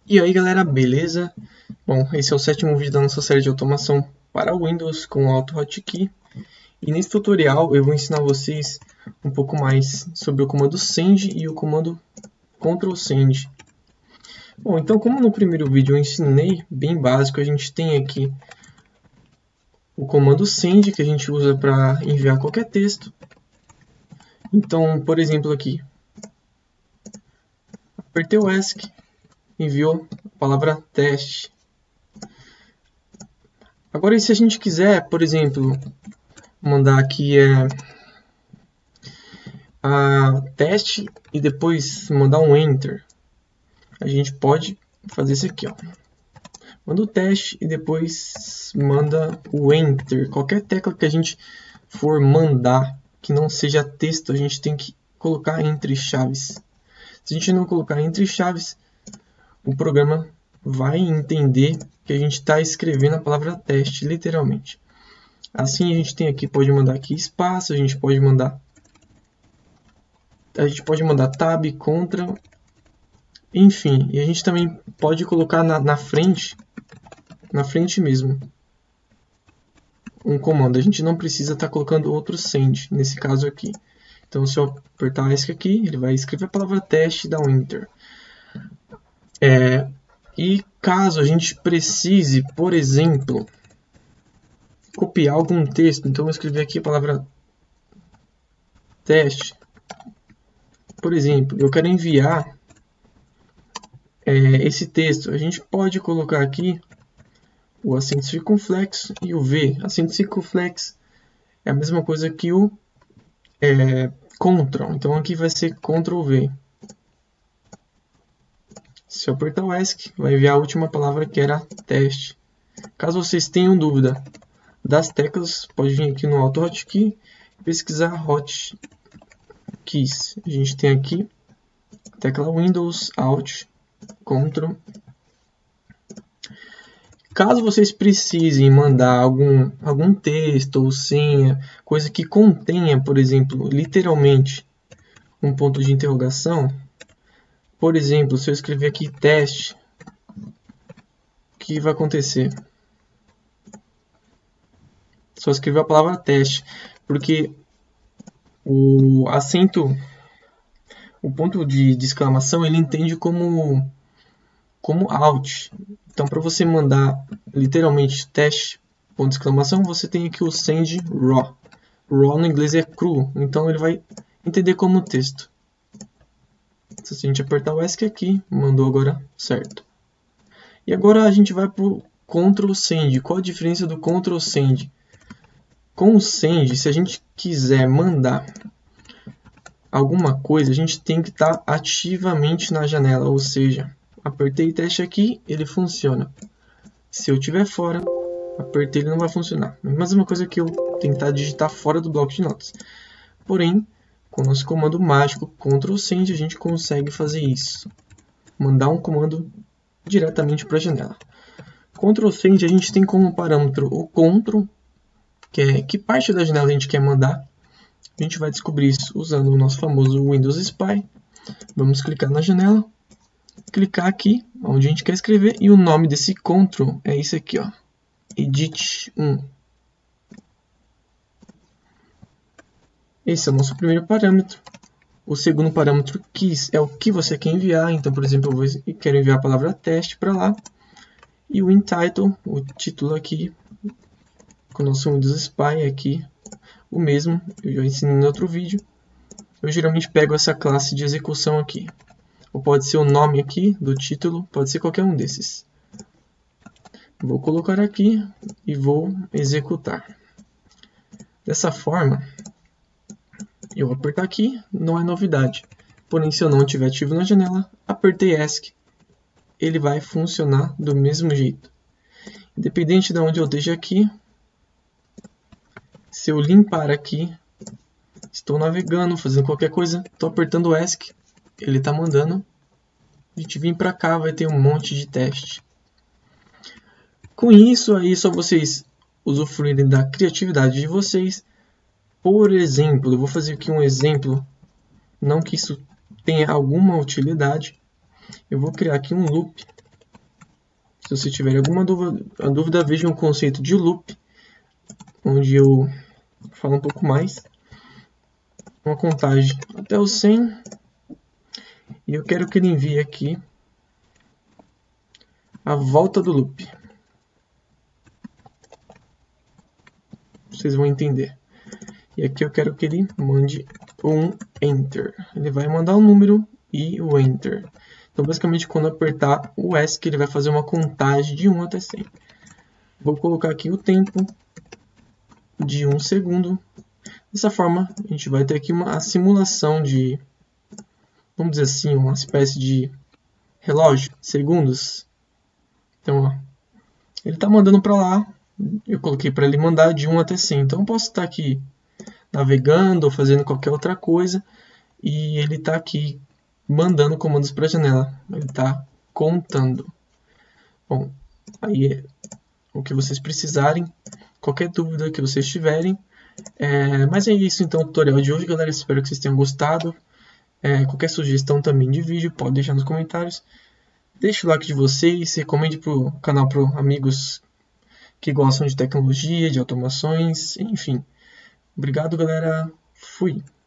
E aí galera, beleza? Bom, esse é o sétimo vídeo da nossa série de automação para Windows com o AutoHotkey. E nesse tutorial eu vou ensinar vocês um pouco mais sobre o comando send e o comando Ctrl Send. Bom, então como no primeiro vídeo eu ensinei, bem básico, a gente tem aqui o comando send que a gente usa para enviar qualquer texto. Então, por exemplo aqui, apertei o ESC, enviou a palavra teste. Agora, se a gente quiser, por exemplo, mandar aqui a teste e depois mandar um enter, a gente pode fazer isso aqui, ó. Manda o teste e depois manda o enter. Qualquer tecla que a gente for mandar que não seja texto, a gente tem que colocar entre chaves. Se a gente não colocar entre chaves, o programa vai entender que a gente está escrevendo a palavra teste, literalmente. Assim a gente tem aqui, pode mandar aqui espaço, a gente pode mandar tab, contra, enfim. E a gente também pode colocar na frente mesmo, um comando. A gente não precisa estar colocando outro send, nesse caso aqui. Então, se eu apertar ESC aqui, ele vai escrever a palavra teste e dar um enter. E caso a gente precise, por exemplo, copiar algum texto, então eu vou escrever aqui a palavra teste. Por exemplo, eu quero enviar esse texto. A gente pode colocar aqui o acento circunflexo e o V. Acento circunflexo é a mesma coisa que o Ctrl. Então aqui vai ser Ctrl V. Se eu apertar o ESC, vai enviar a última palavra que era teste. Caso vocês tenham dúvida das teclas, pode vir aqui no AutoHotkey e pesquisar hotkeys. A gente tem aqui a tecla Windows, Alt, Ctrl. Caso vocês precisem mandar algum texto ou senha, coisa que contenha, por exemplo, literalmente um ponto de interrogação. Por exemplo, se eu escrever aqui teste, o que vai acontecer? Só escrever a palavra teste, porque o ponto de exclamação, ele entende como alt. Então, para você mandar literalmente teste, ponto de exclamação, você tem aqui o send raw. Raw no inglês é cru, então ele vai entender como texto. Se a gente apertar o ESC aqui, mandou agora certo. E agora a gente vai para o Ctrl Send. Qual a diferença do Ctrl Send? Com o Send, se a gente quiser mandar alguma coisa, a gente tem que estar ativamente na janela, ou seja, apertei teste aqui, ele funciona. Se eu estiver fora, apertei, ele não vai funcionar. É a mesma coisa que eu tentar digitar fora do bloco de notas. Porém, com o nosso comando mágico Ctrl Send, a gente consegue fazer isso. Mandar um comando diretamente para a janela. Ctrl Send, a gente tem como parâmetro o Ctrl, que é que parte da janela a gente quer mandar. A gente vai descobrir isso usando o nosso famoso Windows Spy. Vamos clicar na janela, clicar aqui onde a gente quer escrever, e o nome desse Ctrl é esse aqui, ó, Edit 1. Esse é o nosso primeiro parâmetro. O segundo parâmetro, keys, é o que você quer enviar. Então, por exemplo, eu quero enviar a palavra teste para lá. E o entitle, o título aqui, com o nosso Windows Spy aqui, o mesmo. Eu já ensinei no outro vídeo. Eu geralmente pego essa classe de execução aqui. Ou pode ser o nome aqui do título, pode ser qualquer um desses. Vou colocar aqui e vou executar. Dessa forma, eu vou apertar aqui, não é novidade. Porém, se eu não estiver ativo na janela, apertei ESC, ele vai funcionar do mesmo jeito. Independente de onde eu esteja aqui, se eu limpar aqui, estou navegando, fazendo qualquer coisa, estou apertando ESC, ele está mandando. A gente vir para cá, vai ter um monte de teste. Com isso, aí só vocês usufruírem da criatividade de vocês. Por exemplo, eu vou fazer aqui um exemplo, não que isso tenha alguma utilidade. Eu vou criar aqui um loop Se você tiver alguma dúvida, veja um conceito de loop, onde eu falo um pouco mais. Uma contagem até o 100. E eu quero que ele envie aqui a volta do loop. Vocês vão entender. E aqui eu quero que ele mande um Enter. Ele vai mandar o número e o Enter. Então, basicamente, quando apertar o ESC, ele vai fazer uma contagem de 1 até 100. Vou colocar aqui o tempo de 1 segundo. Dessa forma, a gente vai ter aqui a simulação de, vamos dizer assim, uma espécie de relógio, segundos. Então, ó, ele está mandando para lá. Eu coloquei para ele mandar de 1 até 100. Então, eu posso estar aqui navegando ou fazendo qualquer outra coisa. E ele está aqui mandando comandos para a janela. Ele está contando. Bom, aí é o que vocês precisarem. Qualquer dúvida que vocês tiverem. Mas é isso então o tutorial de hoje, galera. Espero que vocês tenham gostado. Qualquer sugestão também de vídeo, pode deixar nos comentários. Deixe o like de vocês. Recomende para o canal para amigos que gostam de tecnologia, de automações, enfim. Obrigado, galera. Fui!